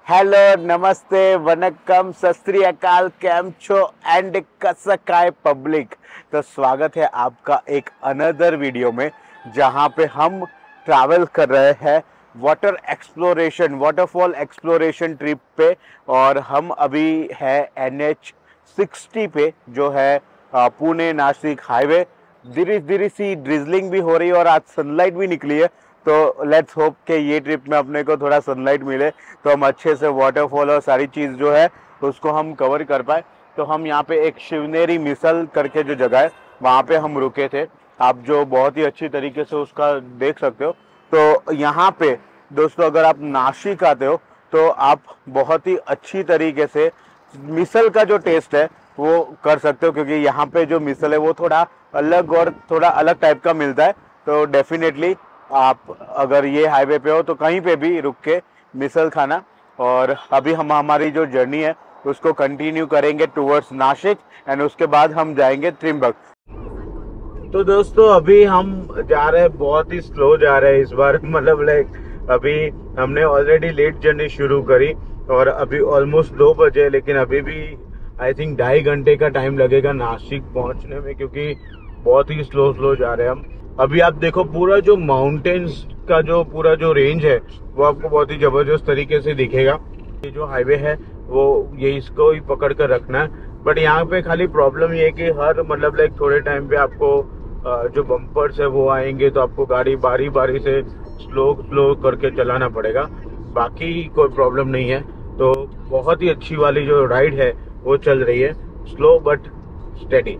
Hello, नमस्ते, वनक्कम, सत श्री अकाल, कैम छो एंड कसकाय पब्लिक। तो स्वागत है आपका एक अनदर वीडियो में, जहां पे हम ट्रैवल कर रहे हैं वाटरफॉल एक्सप्लोरेशन ट्रिप पे। और हम अभी है NH60 पे, जो है पुणे नासिक हाईवे। धीरे धीरे सी ड्रिजलिंग भी हो रही है और आज सनलाइट भी निकली है, तो लेट्स होप कि ये ट्रिप में अपने को थोड़ा सनलाइट मिले तो हम अच्छे से वाटरफॉल और सारी चीज़ जो है उसको हम कवर कर पाए। तो हम यहाँ पे एक शिवनेरी मिसल करके जो जगह है वहाँ पे हम रुके थे, आप जो बहुत ही अच्छी तरीके से उसका देख सकते हो। तो यहाँ पे दोस्तों, अगर आप नासिक आते हो तो आप बहुत ही अच्छी तरीके से मिसल का जो टेस्ट है वो कर सकते हो, क्योंकि यहाँ पे जो मिसल है वो थोड़ा अलग और थोड़ा अलग टाइप का मिलता है। तो डेफिनेटली आप अगर ये हाईवे पे हो तो कहीं पे भी रुक के मिसल खाना। और अभी हम हमारी जो जर्नी है उसको कंटिन्यू करेंगे टुवर्ड्स नासिक, एंड उसके बाद हम जाएंगे त्रिम्बक। तो दोस्तों, अभी हम जा रहे हैं, बहुत ही स्लो जा रहे हैं इस बार। मतलब लाइक अभी हमने ऑलरेडी लेट जर्नी शुरू करी और अभी ऑलमोस्ट 2 बजे, लेकिन अभी भी आई थिंक 2.5 घंटे का टाइम लगेगा नासिक पहुंचने में, क्योंकि बहुत ही स्लो जा रहे हैं हम। अभी आप देखो, पूरा जो माउंटेन्स का जो पूरा जो रेंज है वो आपको बहुत ही जबरदस्त तरीके से दिखेगा। ये जो हाईवे है वो ये इसको ही पकड़ कर रखना है। बट यहाँ पे खाली प्रॉब्लम ये है कि हर मतलब लाइक थोड़े टाइम पे आपको जो बम्पर्स है वो आएंगे, तो आपको गाड़ी बारी बारी से स्लो करके चलाना पड़ेगा। बाकी कोई प्रॉब्लम नहीं है। तो बहुत ही अच्छी वाली जो राइड है वो चल रही है, स्लो बट स्टेडी।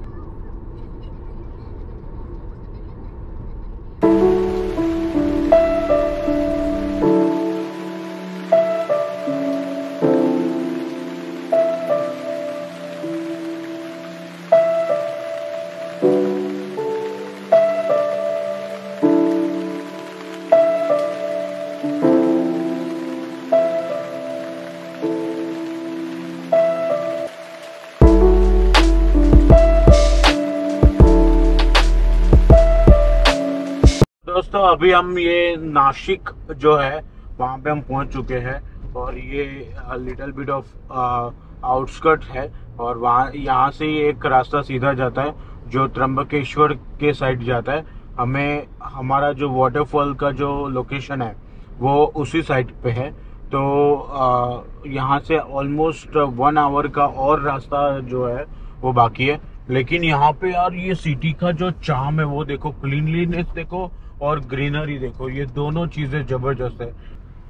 दोस्तों, अभी हम ये नासिक जो है वहाँ पे हम पहुँच चुके हैं, और ये लिटिल बिट ऑफ आउटस्कर्ट है। और वहाँ यहाँ से एक रास्ता सीधा जाता है जो त्र्यंबकेश्वर के साइड जाता है। हमें हमारा जो वाटरफॉल का जो लोकेशन है वो उसी साइड पे है। तो यहाँ से ऑलमोस्ट 1 आवर का और रास्ता जो है वो बाकी है। लेकिन यहाँ पे यार ये सिटी का जो चार्म है वो देखो, क्लीनलीनेस देखो और ग्रीनरी देखो, ये दोनों चीजें जबरदस्त है।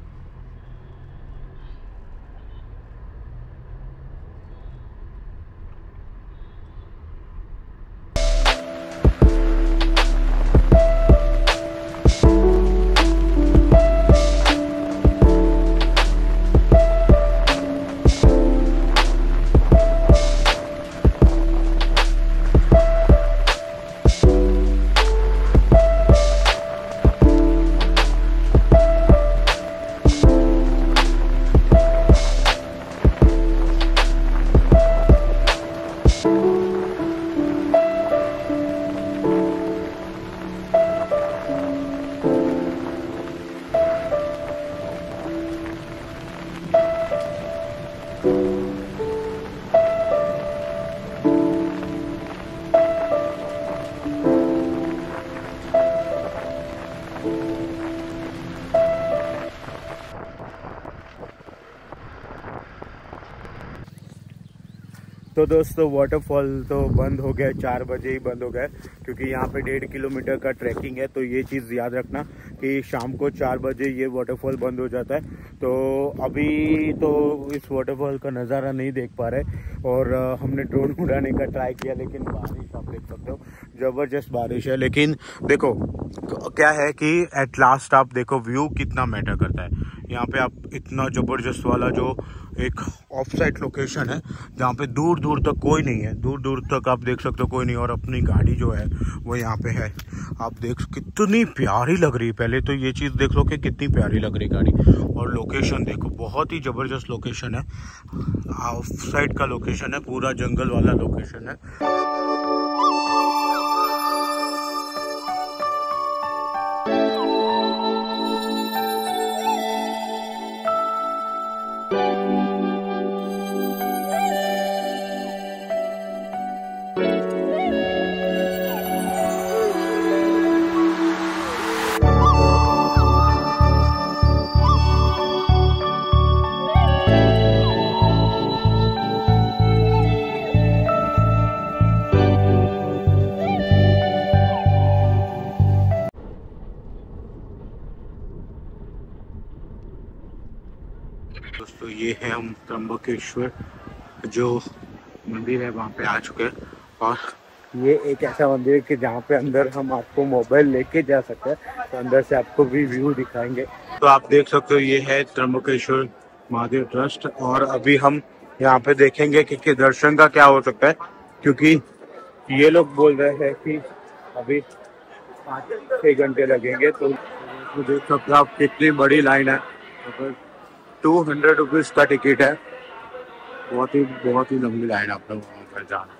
तो दोस्तों, वाटरफॉल तो बंद हो गया, 4 बजे ही बंद हो गया, क्योंकि यहाँ पे 1.5 किलोमीटर का ट्रैकिंग है। तो ये चीज़ याद रखना कि शाम को 4 बजे ये वाटरफॉल बंद हो जाता है। तो अभी तो इस वाटरफॉल का नज़ारा नहीं देख पा रहे, और हमने ड्रोन उड़ाने का ट्राई किया, लेकिन बारिश आप देख सकते हो, ज़बरदस्त बारिश है। लेकिन देखो क्या है कि एट लास्ट आप देखो व्यू कितना मैटर करता है। यहाँ पे आप इतना ज़बरदस्त वाला जो एक ऑफ साइड लोकेशन है जहाँ पे दूर दूर तक कोई नहीं है, दूर दूर तक आप देख सकते हो कोई नहीं, और अपनी गाड़ी जो है वो यहाँ पे है। आप देख कितनी प्यारी लग रही है, पहले तो ये चीज़ देख लो कि कितनी प्यारी लग रही गाड़ी, और लोकेशन देखो, बहुत ही ज़बरदस्त लोकेशन है, ऑफ साइड का लोकेशन है, पूरा जंगल वाला लोकेशन है। दोस्तों ये है हम त्र्यंबकेश्वर जो मंदिर है वहाँ पे आ चुके हैं, और ये एक ऐसा मंदिर है कि जहाँ पे अंदर हम आपको मोबाइल लेके जा सकते हैं, तो अंदर से आपको भी व्यू दिखाएंगे। तो आप देख सकते हो ये है त्र्यंबकेश्वर महादेव ट्रस्ट, और अभी हम यहाँ पे देखेंगे कि दर्शन का क्या हो सकता है, क्योंकि ये लोग बोल रहे हैं कि अभी 5-6 घंटे लगेंगे। तो देख सकते हो आप कितनी बड़ी लाइन है, 200 रुपीज़ का टिकट है, बहुत ही लंबी लाइन आप लोग वहाँ पर जाना।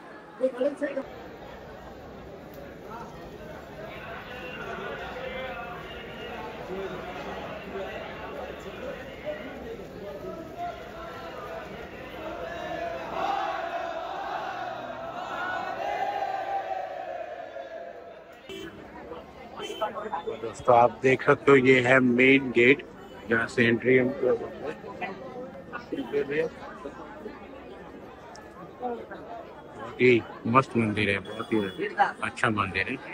दोस्तों आप देख सकते हो ये है मेन गेट जहाँ से एंट्री हम कर सकते हैं। बहुत ही मस्त मंदिर है, बहुत ही अच्छा मंदिर है।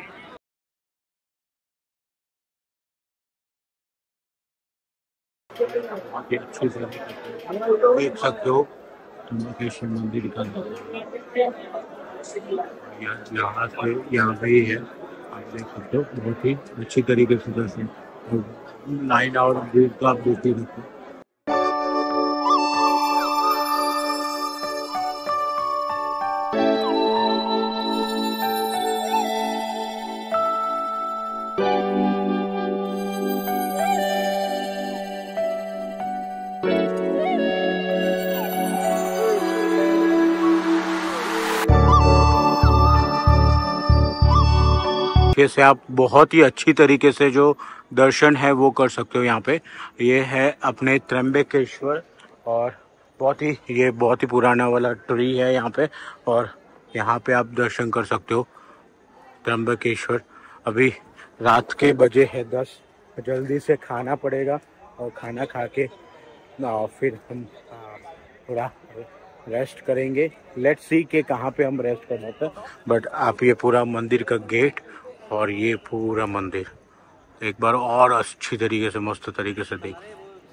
अच्छी से देख सकते हो त्र्यंबकेश्वर मंदिर का, यहाँ पे ही है, आप देख सकते हो बहुत ही अच्छी तरीके से दर्शन, लाइन और भीड़ तो आप देख ही सकते हो। से आप बहुत ही अच्छी तरीके से जो दर्शन है वो कर सकते हो। यहाँ पे ये है अपने त्र्यंबकेश्वर, और ये बहुत ही पुराना वाला ट्री है यहाँ पे, और यहाँ पे आप दर्शन कर सकते हो त्र्यंबकेश्वर। अभी रात के बजे है 10, जल्दी से खाना पड़ेगा, और खाना खा के फिर हम थोड़ा रेस्ट करेंगे। लेट्स सी के कहाँ पे हम रेस्ट करना था। बट आप ये पूरा मंदिर का गेट और ये पूरा मंदिर एक बार और अच्छी तरीके से, मस्त तरीके से देख।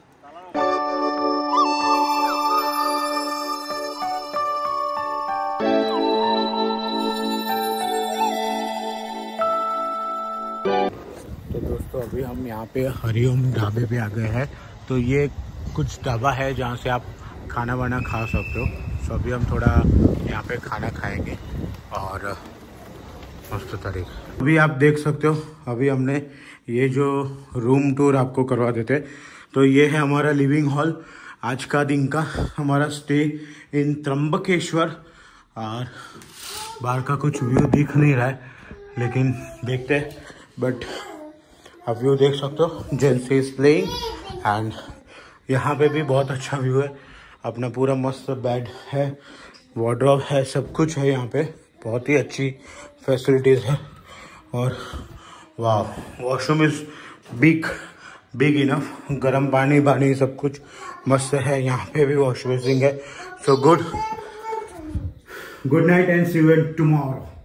तो दोस्तों अभी हम यहाँ पे हरिओम ढाबे पे आ गए हैं। तो ये कुछ ढाबा है जहाँ से आप खाना वाना खा सकते हो। तो अभी हम थोड़ा यहाँ पे खाना खाएंगे और मस्त तरीके। अभी आप देख सकते हो, अभी हमने ये जो रूम टूर आपको करवा देते, तो ये है हमारा लिविंग हॉल। आज का दिन का हमारा स्टे इन त्र्यंबकेश्वर, और बाहर का कुछ व्यू दिख नहीं रहा है लेकिन देखते हैं। बट आप व्यू देख सकते हो, जेंसी इज प्लेइंग, एंड यहाँ पे भी बहुत अच्छा व्यू है। अपना पूरा मस्त बेड है, वार्डरोब है, सब कुछ है यहाँ पे, बहुत ही अच्छी फैसिलिटीज़ है। और वाह, वॉशरूम इज बिग इनफ, गर्म पानी सब कुछ मस्त है। यहाँ पे भी वॉश बेसिंग है। So good night and see you tomorrow.